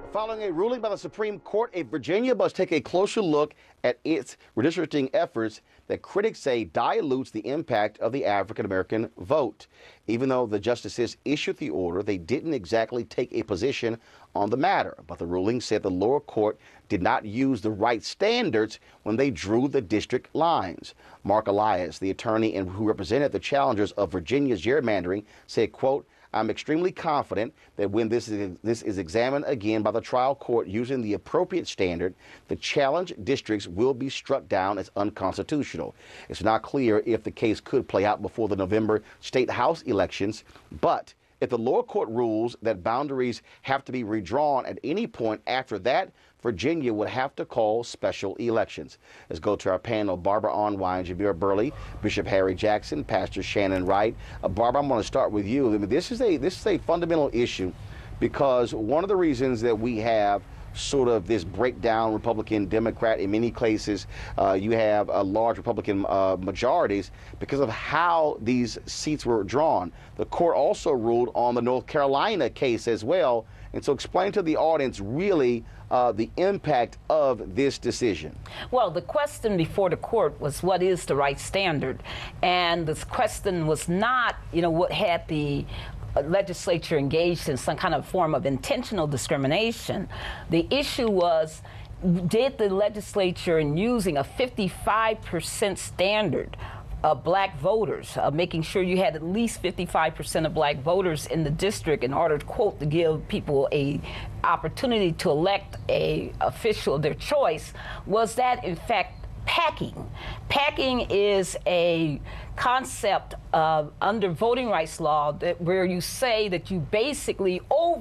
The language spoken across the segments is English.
Following a ruling by the Supreme Court, Virginia must take a closer look at its redistricting efforts that critics say dilutes the impact of the African-American vote. Even though the justices issued the order, they didn't exactly take a position on the matter. But the ruling said the lower court did not use the right standards when they drew the district lines. Mark Elias, the attorney who represented the challengers of Virginia's gerrymandering, said, quote, "I'm extremely confident that when this is examined again by the trial court using the appropriate standard, the challenged districts will be struck down as unconstitutional. It's not clear if the case could play out before the November state house elections, but if the lower court rules that boundaries have to be redrawn at any point after that, Virginia would have to call special elections." Let's go to our panel. Barbara Unwine, Jameer Burley, Bishop Harry Jackson, Pastor Shannon Wright. Barbara, I'm going to start with you. I mean, this is a fundamental issue because one of the reasons that we have sort of this breakdown Republican Democrat in many cases, you have a large Republican majorities because of how these seats were drawn. The court also ruled on the North Carolina case as well. And so explain to the audience really the impact of this decision. Well, the question before the court was what is the right standard? And this question was not, what had the legislature engaged in some kind of form of intentional discrimination. The issue was, did the legislature, in using a 55% standard of black voters, making sure you had at least 55% of black voters in the district in order, quote, to give people a opportunity to elect a official of their choice, was that in fact packing? Packing is a concept under voting rights law where you say that you basically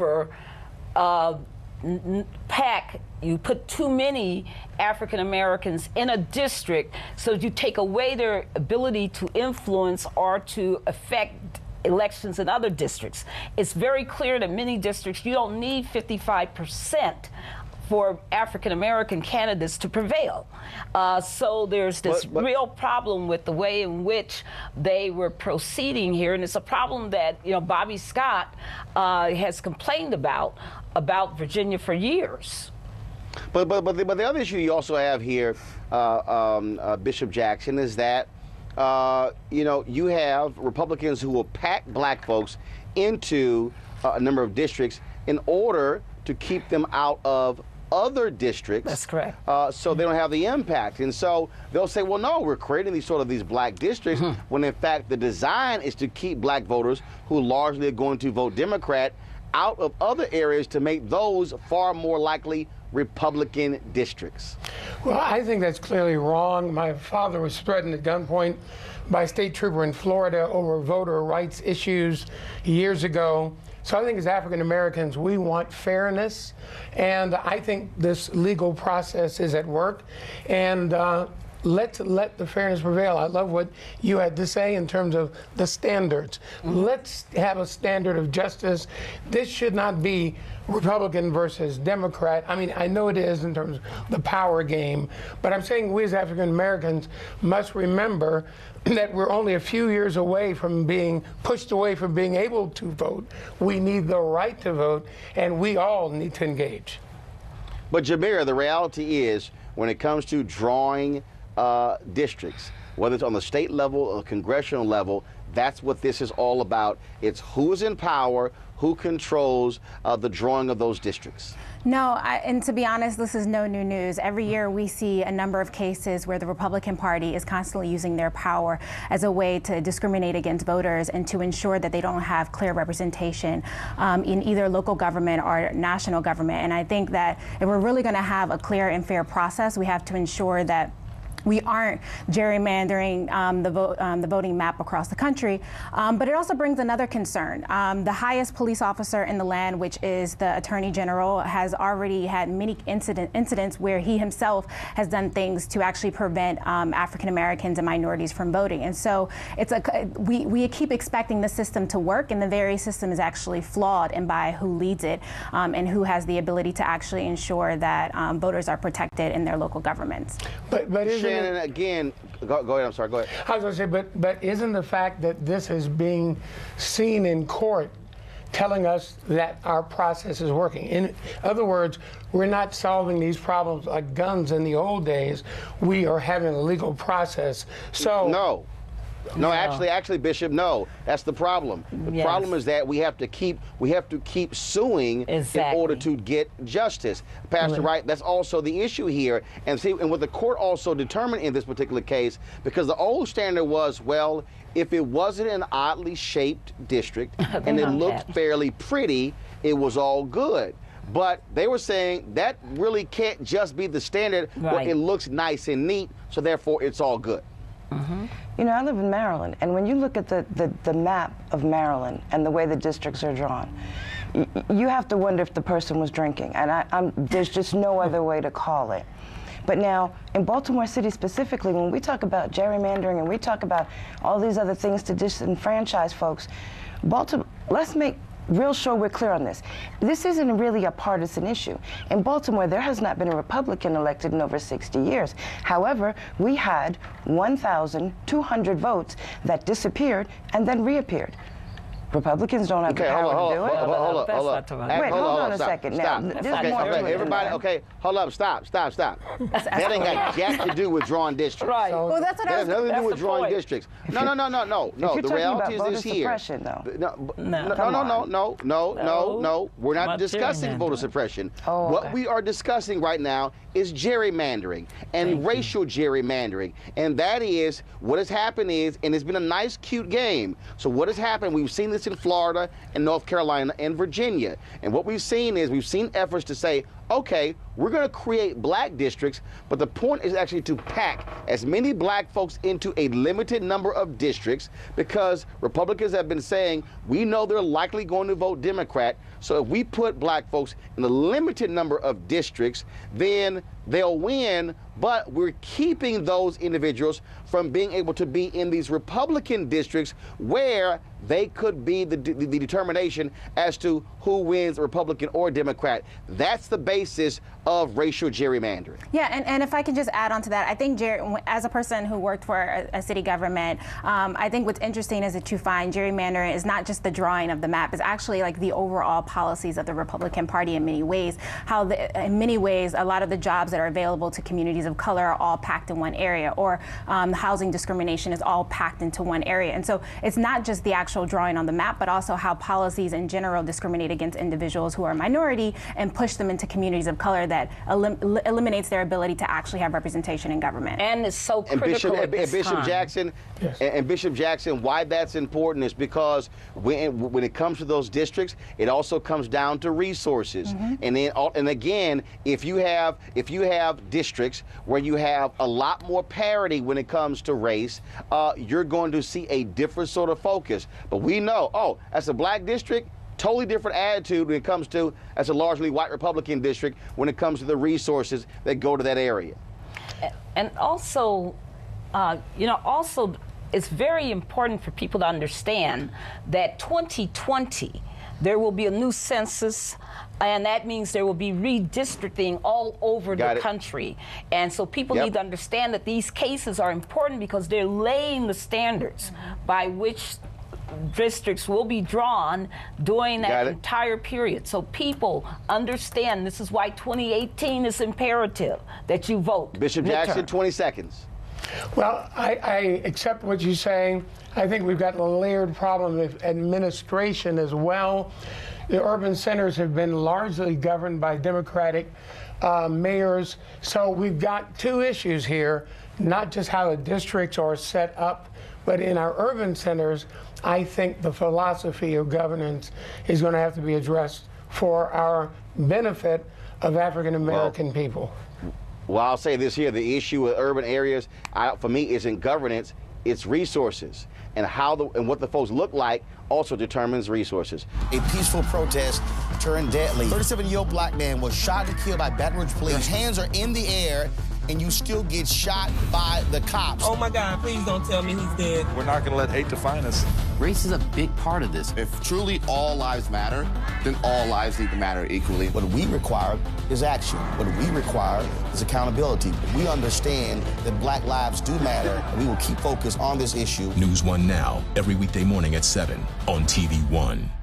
pack, you put too many African Americans in a district so that you take away their ability to influence or to affect elections in other districts. It's very clear that many districts you don't need 55% for African American candidates to prevail. So there's this real problem with the way in which they were proceeding here, and it's a problem that Bobby Scott has complained about Virginia for years. But the other issue you also have here, Bishop Jackson, is that you have Republicans who will pack black folks into a number of districts in order to keep them out of other districts. That's correct. So they don't have the impact. And so they'll say, well, no, we're creating these black districts when in fact the design is to keep black voters who largely are going to vote Democrat out of other areas to make those far more likely Republican districts. Well, I think that's clearly wrong. My father was threatened at gunpoint by a state trooper in Florida over voter rights issues years ago. So I think as African Americans, we want fairness, and I think this legal process is at work, and let's let the fairness prevail. I love what you had to say in terms of the standards. Let's have a standard of justice. This should not be Republican versus Democrat. I mean, I know it is in terms of the power game, but I'm saying we as African Americans must remember that we're only a few years away from being pushed away from being able to vote. We need the right to vote, and we all need to engage. But Jameer, the reality is, when it comes to drawing districts, whether it's on the state level or congressional level, that's what this is all about. It's who's in power, who controls the drawing of those districts. No, and to be honest, this is no new news. Every year we see a number of cases where the Republican Party is constantly using their power as a way to discriminate against voters and to ensure that they don't have clear representation in either local government or national government. And I think that if we're really going to have a clear and fair process, we have to ensure that we aren't gerrymandering the voting map across the country, but it also brings another concern. The highest police officer in the land, which is the Attorney General, has already had many incidents where he himself has done things to actually prevent African Americans and minorities from voting. And so it's we keep expecting the system to work, and the very system is actually flawed in by who leads it and who has the ability to actually ensure that voters are protected in their local governments. But Shannon, again, go ahead, I'm sorry, go ahead. I was going to say, but isn't the fact that this is being seen in court telling us that our process is working. In other words, we're not solving these problems like guns in the old days. We are having a legal process. So No, actually, Bishop, no. That's the problem. The problem is that we have to keep suing in order to get justice. Pastor Wright, that's also the issue here. And see, and what the court also determined in this particular case, because the old standard was, well, if it wasn't an oddly shaped district and it looked fairly pretty, it was all good. But they were saying that really can't just be the standard where it looks nice and neat, so therefore it's all good. You know, I live in Maryland, and when you look at the map of Maryland and the way the districts are drawn, you have to wonder if the person was drinking, and there's just no other way to call it. But now, in Baltimore City specifically, when we talk about gerrymandering and we talk about all these other things to disenfranchise folks, Baltimore, let's make real sure we're clear on this. This isn't really a partisan issue. In Baltimore, there has not been a Republican elected in over 60 years. However, we had 1,200 votes that disappeared and then reappeared. Republicans don't have the power to do it. Wait, hold on a second. Now, this is more to it. Everybody, okay, hold up, stop. That ain't got jack to do with drawing districts. Right. Well, that's what I was. That has nothing to do with drawing point. districts. No. The reality is this here. No. We're not discussing voter suppression. What we are discussing right now is gerrymandering and racial gerrymandering. And that is, what has happened is, and it's been a nice, cute game. So what has happened, we've seen this in Florida and North Carolina and Virginia. And what we've seen is, we've seen efforts to say, okay, we're going to create black districts, but the point is actually to pack as many black folks into a limited number of districts, because Republicans have been saying, we know they're likely going to vote Democrat, so if we put black folks in a limited number of districts, then they'll win, but we're keeping those individuals from being able to be in these Republican districts where they could be the determination as to who wins, Republican or Democrat. That's the basis of racial gerrymandering. Yeah, and if I can just add on to that, I think as a person who worked for a city government, I think what's interesting is that you find gerrymandering is not just the drawing of the map, it's actually like the overall policies of the Republican Party in many ways. In many ways, a lot of the jobs that are available to communities of color are all packed in one area, or housing discrimination is all packed into one area. And so it's not just the actual drawing on the map, but also how policies in general discriminate against individuals who are minority and push them into communities of color that eliminates their ability to actually have representation in government. And it's so critical at this time. Jackson, and Bishop Jackson, why that's important is because when it comes to those districts, it also comes down to resources. And then, and again, if you have districts where you have a lot more parity when it comes to race, you're going to see a different sort of focus. But we know, oh, that's a black district, totally different attitude when it comes to, as a largely white Republican district, when it comes to the resources that go to that area. And also, it's very important for people to understand that 2020, there will be a new census, and that means there will be redistricting all over the country. And so people need to understand that these cases are important because they're laying the standards by which districts will be drawn during that entire period. So people understand this is why 2018 is imperative that you vote. Bishop Jackson, 20 seconds. Well, I accept what you're saying. I think we've got a layered problem of administration as well. The urban centers have been largely governed by Democratic mayors. So we've got two issues here, not just how the districts are set up, but in our urban centers, I think the philosophy of governance is going to have to be addressed for our benefit of African American people. Well, I'll say this here, the issue with urban areas, for me, isn't governance, it's resources. And what the folks look like also determines resources. A peaceful protest turned deadly. 37-year-old black man was shot and killed by Baton Rouge police. His hands are in the air, and you still get shot by the cops. Oh my God, please don't tell me he's dead. We're not gonna let hate define us. Race is a big part of this. If truly all lives matter, then all lives need to matter equally. What we require is action. What we require is accountability. We understand that black lives do matter, and we will keep focused on this issue. News 1 Now, every weekday morning at 7 on TV 1.